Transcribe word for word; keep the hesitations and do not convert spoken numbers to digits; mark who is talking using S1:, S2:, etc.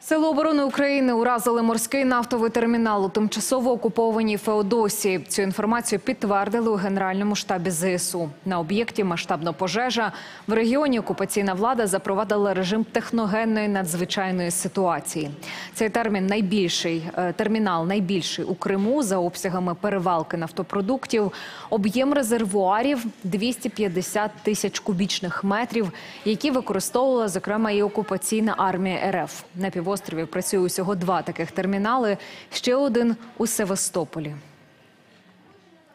S1: Сили оборони України уразили морський нафтовий термінал у тимчасово окупованій Феодосії. Цю інформацію підтвердили у Генеральному штабі зе ес у. На об'єкті масштабна пожежа. В регіоні окупаційна влада запровадила режим техногенної надзвичайної ситуації. Цей термін найбільший, термінал найбільший у Криму за обсягами перевалки нафтопродуктів. Об'єм резервуарів – двісті п'ятдесят тисяч кубічних метрів, які використовувала, зокрема, і окупаційна армія ер еф. На півострові працює усього два таких термінали, ще один у Севастополі.